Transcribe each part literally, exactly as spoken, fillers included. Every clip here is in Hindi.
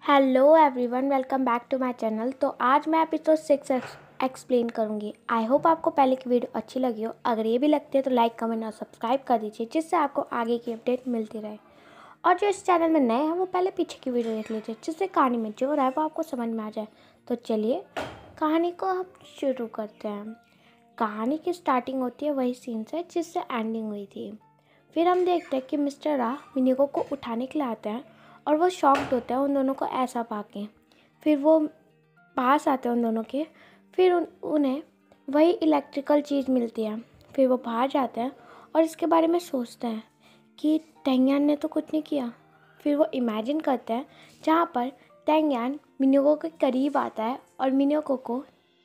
Hello everyone, welcome back to my channel. तो आज मैं एपिसोड सिक्स एक्सप्लेन करूंगी। आई होप आपको पहले की वीडियो अच्छी लगी हो। अगर ये भी लगती है तो लाइक, कमेंट और सब्सक्राइब कर दीजिए, जिससे आपको आगे की अपडेट मिलती रहे। और जो इस चैनल में नए हैं वो पहले पीछे की वीडियो देख लीजिए, जिससे कहानी में जो रहा है वो आपको समझ में आ जाए। तो चलिए कहानी को हम शुरू करते हैं। कहानी की स्टार्टिंग होती है वही सीन से जिससे एंडिंग हुई थी। फिर हम देखते हैं कि मिस्टर रा मिनिको को उठाने के लिए आते हैं और वो शॉक्ड होता है उन दोनों को ऐसा पाके। फिर वो पास आते हैं उन दोनों के। फिर उन, उन्हें वही इलेक्ट्रिकल चीज़ मिलती है। फिर वो बाहर जाते हैं और इसके बारे में सोचते हैं कि तेंगियान ने तो कुछ नहीं किया। फिर वो इमेजिन करते हैं जहाँ पर तेंगियान मिनिको के करीब आता है और मिनिको को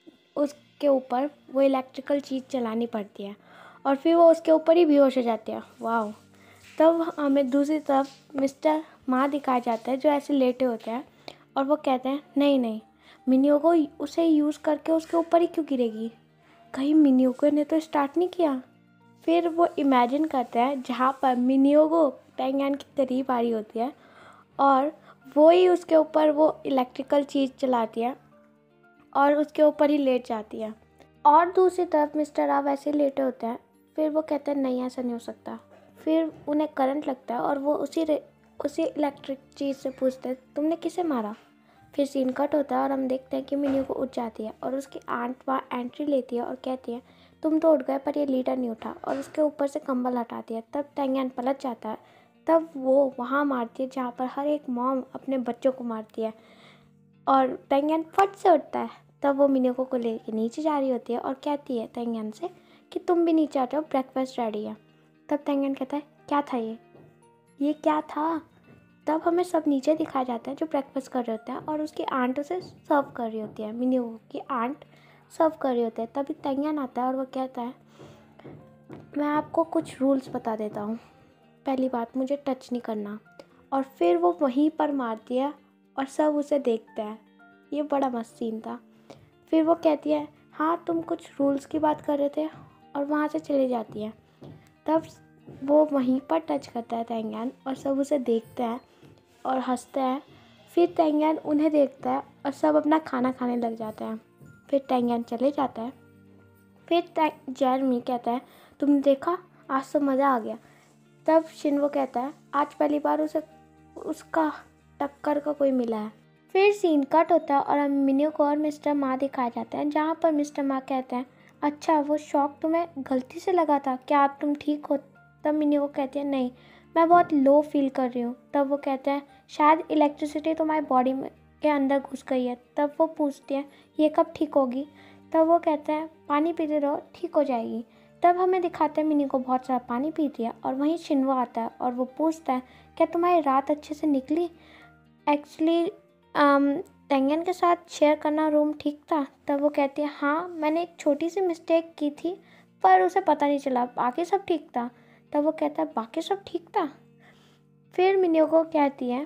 उसके ऊपर वो इलेक्ट्रिकल चीज़ चलानी पड़ती है और फिर वो उसके ऊपर ही बेहोश हो जाते हैं। वाह। तब हमें दूसरी तरफ मिस्टर माँ दिखाया जाता है जो ऐसे लेटे होते हैं और वो कहते हैं नहीं नहीं, मिनिको उसे यूज़ करके उसके ऊपर ही क्यों गिरेगी, कहीं मिनिको ने तो स्टार्ट नहीं किया। फिर वो इमेजिन करते हैं जहाँ पर मिनिको तेंगियान के करीब आ रही होती है और वो ही उसके ऊपर वो इलेक्ट्रिकल चीज़ चलाती है और उसके ऊपर ही लेट जाती है। और दूसरी तरफ मिस्टर आ वैसे लेटे होते हैं। फिर वो कहते हैं नहीं, ऐसा नहीं हो सकता। फिर उन्हें करंट लगता है और वो उसी उसी इलेक्ट्रिक चीज़ से पूछते हैं तुमने किसे मारा। फिर सीन कट होता है और हम देखते हैं कि मिनी को उठ जाती है और उसकी आंट वहाँ एंट्री लेती है और कहती है तुम तो उठ गए पर ये लीडर नहीं उठा, और उसके ऊपर से कंबल हटाती है। तब तेंगियान पलट जाता है। तब वो वहाँ मारती है जहाँ पर हर एक मॉम अपने बच्चों को मारती है और तेंगियान फट से उठता है। तब वो मिनिको को लेके नीचे जा रही होती है और कहती है तेंगियान से कि तुम भी नीचे आ जाओ, ब्रेकफास्ट रेडी है। तब तेंगियान कहता है क्या था ये ये क्या था। तब हमें सब नीचे दिखाया जाता है जो ब्रेकफास्ट कर रहे होते हैं और उसकी आंट उसे सर्व कर रही होती है। मिनिको की आंट सर्व कर रही होती है। तभी तेंगियान आता है और वो कहता है मैं आपको कुछ रूल्स बता देता हूँ। पहली बात, मुझे टच नहीं करना। और फिर वो वहीं पर मारती है और सब उसे देखते हैं। ये बड़ा मस्त सीन था। फिर वो कहती है हाँ तुम कुछ रूल्स की बात कर रहे थे, और वहाँ से चली जाती है। तब वो वहीं पर टच करता है तेंगियान और सब उसे देखते हैं और हंसते हैं। फिर तेंगियान उन्हें देखता है और सब अपना खाना खाने लग जाते हैं। फिर तेंगियान चले जाता है। फिर जेरमी कहता है तुमने देखा, आज तो मज़ा आ गया। तब शिन्वो कहता है आज पहली बार उसे उसका टक्कर का कोई मिला है। फिर सीन कट होता है और हम मिनिको और मिस्टर मा दिखाया जाता है, जहाँ पर मिस्टर मा कहते हैं अच्छा वो शॉक तुम्हें गलती से लगा था, क्या आप तुम ठीक हो। तब मिनिको कहती है नहीं, मैं बहुत लो फील कर रही हूँ। तब वो कहते हैं शायद इलेक्ट्रिसिटी तुम्हारी बॉडी में के अंदर घुस गई है। तब वो पूछती है ये कब ठीक होगी। तब वो कहते हैं पानी पीते रहो, ठीक हो जाएगी। तब हमें दिखाते हैं मिनिको बहुत सारा पानी पीती है और वहीं शिन्वो आता है और वो पूछता है क्या तुम्हारी रात अच्छे से निकली। एक्चुअली तेंगियान के साथ शेयर करना रूम ठीक था। तब वो कहती है हाँ मैंने एक छोटी सी मिस्टेक की थी पर उसे पता नहीं चला, बाकी सब ठीक था। तब वो कहता है बाकी सब ठीक था। फिर मिनिको कहती है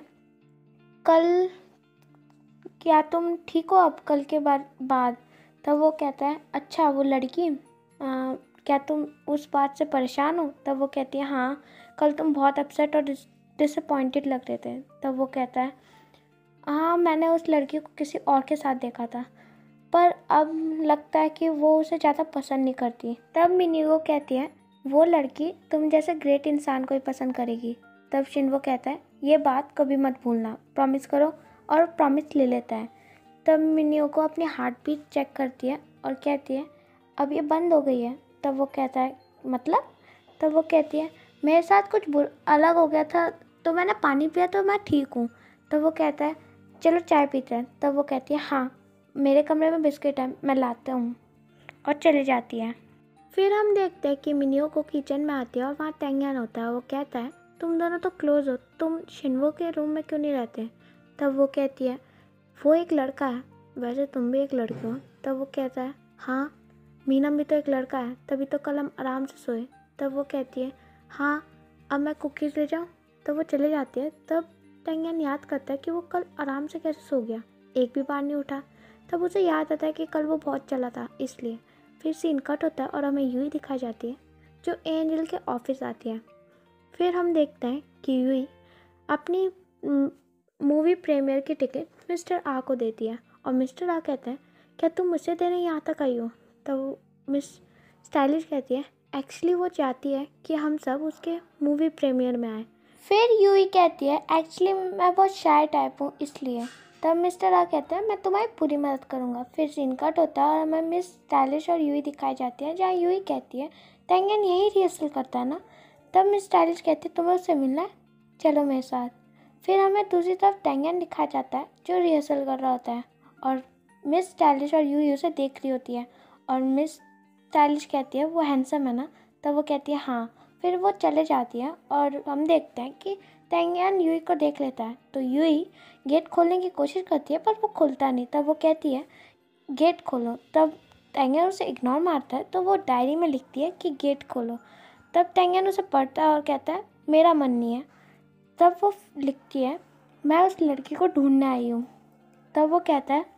कल क्या तुम ठीक हो अब कल के बाद बाद तब वो कहता है अच्छा वो लड़की आ, क्या तुम उस बात से परेशान हो। तब वो कहती है हाँ, कल तुम बहुत अपसेट और डिसअपॉइंटेड लग रहे थे। तब वो कहता है हाँ मैंने उस लड़की को किसी और के साथ देखा था, पर अब लगता है कि वो उसे ज़्यादा पसंद नहीं करती। तब मिनिको कहती है वो लड़की तुम जैसे ग्रेट इंसान को ही पसंद करेगी। तब शिन्वो कहता है ये बात कभी मत भूलना, प्रॉमिस करो, और प्रॉमिस ले लेता है। तब मिनिको अपनी हार्ट बीट चेक करती है और कहती है अब ये बंद हो गई है। तब वो कहता है मतलब। तब वो कहती है मेरे साथ कुछ अलग हो गया था तो मैंने पानी पिया तो मैं ठीक हूँ। तब वो कहता है चलो चाय पीते हैं। तब वो कहती है हाँ मेरे कमरे में बिस्किट है, मैं लाता हूँ, और चली जाती है। फिर हम देखते हैं कि मिनिको किचन में आती है और वहाँ तेंगियान होता है। वो कहता है तुम दोनों तो क्लोज हो, तुम शिन्वो के रूम में क्यों नहीं रहते। तब वो कहती है वो एक लड़का है, वैसे तुम भी एक लड़की हो। तब वो कहता है हाँ मीनम भी तो एक लड़का है, तभी तो कल हम आराम से सोए। तब वो कहती है हाँ अब मैं कुकीज़ ले जाऊँ। तब वो चले जाती है। तब तेंगियान याद करता है कि वो कल आराम से कैसे सो गया, एक भी बार नहीं उठा। तब उसे याद आता है कि कल वो बहुत चला था इसलिए। फिर सीन कट होता है और हमें यूई दिखाई जाती है जो एंजल के ऑफिस आती है। फिर हम देखते हैं कि यूई अपनी मूवी प्रीमियर की टिकट मिस्टर आ को देती है और मिस्टर आ कहते हैं क्या तुम मुझसे देने यहाँ तक आई हो। तो मिस स्टाइलिश कहती है एक्चुअली वो चाहती है कि हम सब उसके मूवी प्रीमियर में आए। फिर यूई कहती है एक्चुअली मैं बहुत शाय टाइप हूँ इसलिए। तब मिस्टर आ कहते हैं मैं तुम्हारी पूरी मदद करूँगा। फिर सीन कट होता है और हमें मिस स्टाइलिश और यूई दिखाई जाती है, जहाँ यूई कहती है टेंगन यही रिहर्सल करता है ना। तब मिस स्टाइलिश कहती है तुम्हें उससे मिलना है, चलो मेरे साथ। फिर हमें दूसरी तरफ टेंगन दिखाया जाता है जो रिहर्सल कर रहा होता है और मिस स्टाइलिश और यूई उसे देख रही होती है और मिस स्टाइलिश कहती है वो हैंडसम है ना। तब वो कहती है हाँ। फिर वो चले जाती है और हम देखते हैं कि टेंगन यूई को देख लेता है। तो यूई गेट खोलने की कोशिश करती है पर वो खुलता नहीं। तब वो कहती है गेट खोलो। तब टेंगन उसे इग्नोर मारता है तो वो डायरी में लिखती है कि गेट खोलो। तब टेंगन उसे पढ़ता है और कहता है मेरा मन नहीं है। तब वो लिखती है मैं उस लड़की को ढूंढने आई हूँ। तब वो कहता है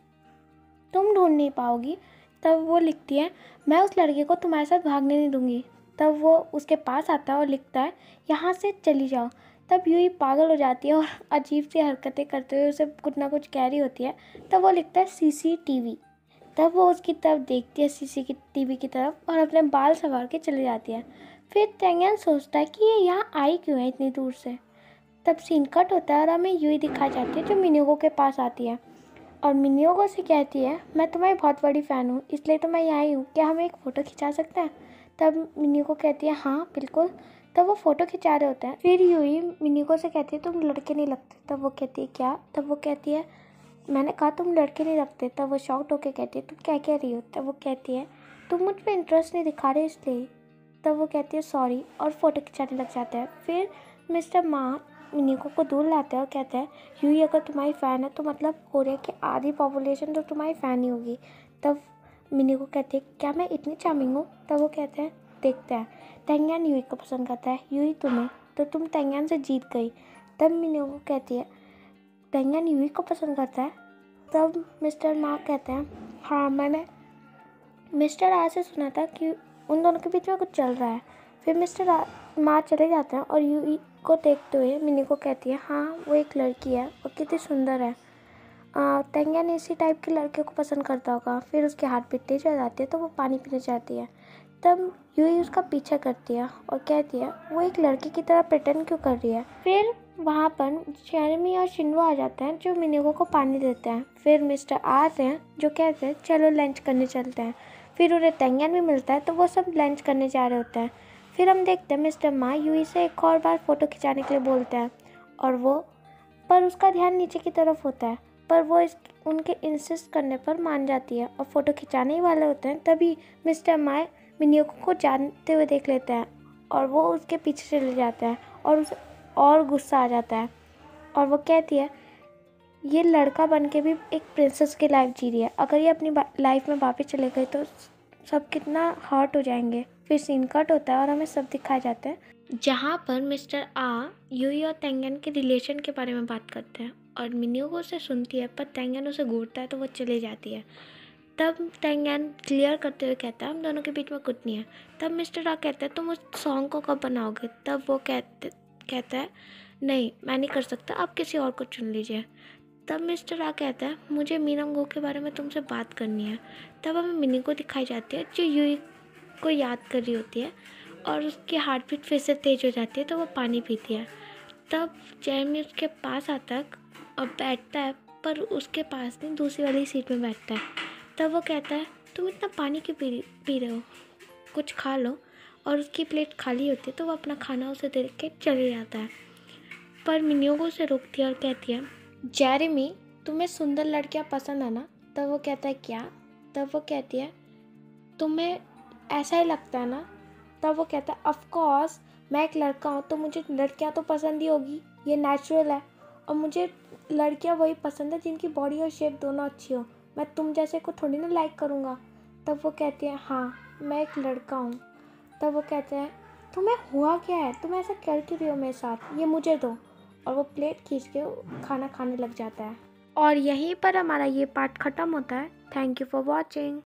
तुम ढूंढ नहीं पाओगी। तब वो लिखती है मैं उस लड़के को तुम्हारे साथ भागने नहीं दूंगी। तब वो उसके पास आता है और लिखता है यहाँ से चली जाओ। तब यूई पागल हो जाती है और अजीब सी हरकतें करते हुए उसे कुछ ना कुछ कह रही होती है। तब वो लिखता है सीसीटीवी। तब वो उसकी तरफ देखती है सीसीटीवी की तरफ और अपने बाल संवार के चली जाती है। फिर टेंगन सोचता है कि ये यहाँ आई क्यों है इतनी दूर से। तब सीन कट होता है और हमें यूई दिखाई जाती है जो मिनियोगो के पास आती है और मिनियोगो से कहती है मैं तुम्हारी बहुत बड़ी फ़ैन हूँ इसलिए तो मैं यहाँ आई हूँ, क्या हम एक फ़ोटो खिंचा सकते हैं। तब मिनियोगो कहती है हाँ बिल्कुल। तब वो फ़ोटो खिंचा रहे होते हैं। फिर यूई मिनियोगो से कहती है तुम लड़के नहीं लगते। तब वो कहती है क्या। तब वो कहती है मैंने कहा तुम लड़के नहीं लगते। तब वो शॉक्ड होकर कहती है तुम क्या कह रही हो। तब वो कहती है तुम मुझ पर इंटरेस्ट नहीं दिखा रहे इसलिए। तब वो कहती है सॉरी और फ़ोटो खिंचाने लग जाता है। फिर मिस्टर मा मिनियोगो को दूर लाते हैं और कहते हैं यूई अगर तुम्हारी फ़ैन है तो मतलब कोरिया की आधी पॉपुलेशन तो तुम्हारी फ़ैन ही होगी। तब मिनियोगो कहती है क्या मैं इतनी चार्मिंग हूँ। तब वो कहते हैं देखते हैं। टेंगन यूई को पसंद करता है, यूई तुम्हें, तो तुम टेंगन से जीत गई। तब मिनियोगो कहती है टेंगन यूई को पसंद करता है। तब मिस्टर मा कहते हैं हाँ मैंने मिस्टर आ से सुना था कि उन दोनों के बीच में कुछ चल रहा है। फिर मिस्टर आ माँ चले जाते हैं और यूई को देखते हुए मिनियोगो कहती है हाँ वो एक लड़की है और कितनी सुंदर है। टेंगन इसी टाइप के लड़के को पसंद करता होगा। फिर उसके हाथ पे तेज हो जाती है तो वो पानी पीने जाती है। तब यूई उसका पीछा करती है और कहती है वो एक लड़की की तरह प्रिटेंड क्यों कर रही है। फिर वहाँ पर जेरेमी और शिनवो आ जाते हैं जो मिनियोगो को पानी देते हैं। फिर मिस्टर आते हैं जो कहते हैं चलो लंच करने चलते हैं। फिर उन्हें टेंगन भी मिलता है तो वो सब लंच करने जा रहे होते हैं। फिर हम देखते हैं मिस्टर मा यूई से एक और बार फ़ोटो खिंचाने के लिए बोलते हैं और वो पर उसका ध्यान नीचे की तरफ होता है पर वो इस उनके इंसिस्ट करने पर मान जाती है और फ़ोटो खिंचाने ही वाले होते हैं। तभी मिस्टर मा मिनियोगो को जानते हुए देख लेते हैं और वो उसके पीछे चले जाता है और उसे और गुस्सा आ जाता है और वो कहती है ये लड़का बन के भी एक प्रिंसेस की लाइफ जी रही है, अगर ये अपनी लाइफ में वापस चले गए तो सब कितना हर्ट हो जाएंगे। फिर सीन कट होता है और हमें सब दिखाए जाते हैं जहाँ पर मिस्टर आ यूई और टेंगन के रिलेशन के बारे में बात करते हैं और मिनियोगो से सुनती है पर टेंगन उसे घूरता है तो वो चले जाती है। तब टेंगन क्लियर करते हुए कहता है हम दोनों के बीच में कुछ नहीं है। तब मिस्टर आ कहता है तुम उस सॉन्ग को कब बनाओगे। तब वो कहते कहता है नहीं मैं नहीं कर सकता, आप किसी और को चुन लीजिए। तब मिस्टर आ कहता है मुझे मीनंगो के बारे में तुमसे बात करनी है। तब हमें मिनी को दिखाई जाती है जो यूई को याद कर रही होती है और उसकी हार्ट बीट फिर से तेज हो जाती है तो वो पानी पीती है। तब जेरेमी उसके पास आता है और बैठता है पर उसके पास नहीं दूसरी वाली सीट में बैठता है। तब वो कहता है तुम इतना पानी क्यों पी पी रहे हो, कुछ खा लो। और उसकी प्लेट खाली होती है तो वो अपना खाना उसे दे के चले जाता है पर मिनियोगो उसे रोकती है और कहती है जेरेमी तुम्हें सुंदर लड़कियां पसंद है ना। तब वो कहता है क्या। तब वो कहती है तुम्हें ऐसा ही लगता है ना। तब वो कहता है ऑफ कोर्स मैं एक लड़का हूँ तो मुझे लड़कियाँ तो पसंद ही होगी, ये नेचुरल है और मुझे लड़कियाँ वही पसंद है जिनकी बॉडी और शेप दोनों अच्छी हो, मैं तुम जैसे को थोड़ी ना लाइक करूँगा। तब वो कहती है हाँ मैं एक लड़का हूँ। तब वो कहते हैं तुम्हें हुआ क्या है, तुम ऐसा कर क्यों रही हो मेरे साथ, ये मुझे दो। और वो प्लेट खींच के खाना खाने लग जाता है और यहीं पर हमारा ये पार्ट ख़त्म होता है। Thank you for watching.